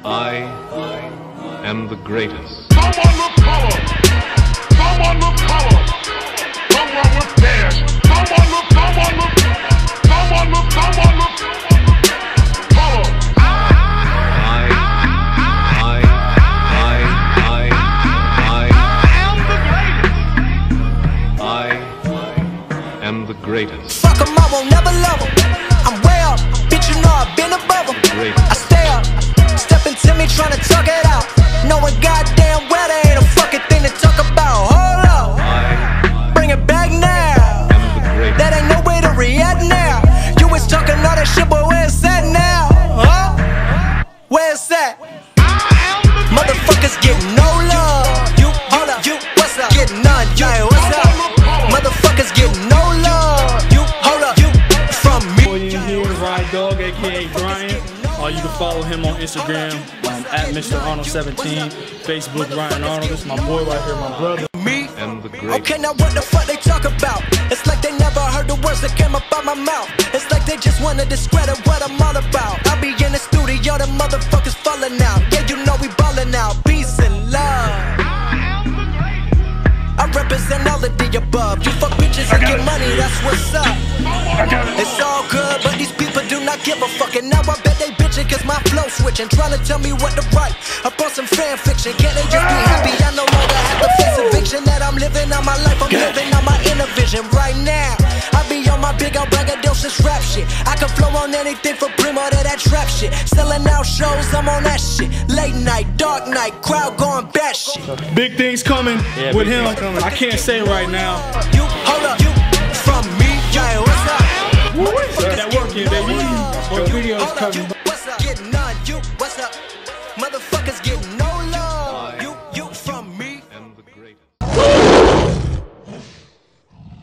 I am the greatest. Someone look color. Someone look color. Someone look dash. Someone look color. I am the greatest. Fuck 'em, I won't never love 'em. I'm way up, bitch, you know I've been above 'em. I stay up, stepping to me trying to talk it out, knowing goddamn well there ain't a fucking thing to talk about. Hold up, bring it back now. That ain't no way to react now. You was talking all that shit, but where's that now? Huh? Where's that? Motherfuckers get no love. You, hold up, you, what's up? Get none, you, hey, what's up? Motherfuckers get no love. You, hold up, you, from me. Boy in here, Ride Dog, aka Brian. You can follow him on Instagram at Mr. Arnold 17, Facebook Ryan Arnold. This is my boy right here, my brother. Me? And the greatest. Okay, now what the fuck they talk about? It's like they never heard the words that came up out my mouth. It's like they just wanna discredit what I'm all about. I be in the studio, the motherfuckers falling out. Yeah, you know we ballin' out. Peace and love. I represent all of the above. You fuck bitches and get money, that's what's up. It's all good, but these people do not give a fuck. And now I bet they bitchin' cause my flow switching, trying to tell me what to write up on some fan fiction. Can't they just be happy? I no longer have to face eviction. That I'm living on my life, I'm living on my inner vision right now. I be on my big old braggadocious rap shit. I can flow on anything from primo to that trap shit. Selling out shows, I'm on that shit. Late night, dark night, crowd going batshit. Big things coming with him. I can't say right now. You, hold up, you, from me, yeah, what's up? That working, baby. More videos coming. What's up? Get none, you, what's up? Motherfuckers get